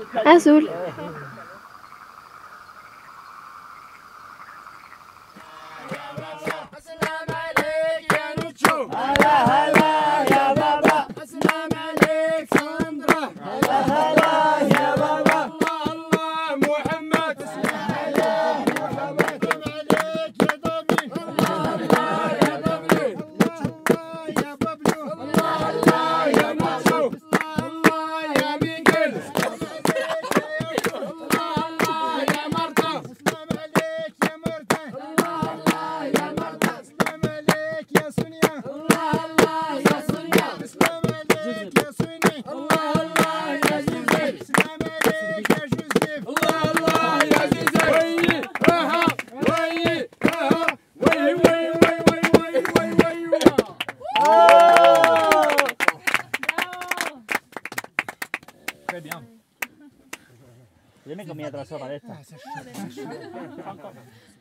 Azul. السلام عليك يا نوتشو. هلا هلا يا بابا. السلام عليك ساندرا. هلا هلا يا بابا. الله الله محمد. السلام عليك محمد. السلام عليك يا دبلي. الله الله يا دبلي. الله الله يا بابلو. الله الله يا نوتشو. الله الله يا ميكل. الله الله يا مرتا. السلام عليك يا مرتا. الله الله يا مرتا. السلام عليك يا سونيا. الله الله يا سونيا. السلام عليك يا سوني. الله الله يا جوزيف. السلام عليك يا جوزيف. الله الله يا جوزيف. وي اها وي اها وي وي وي وي وي وي وي. Très bien. Viene comida atrasada esta.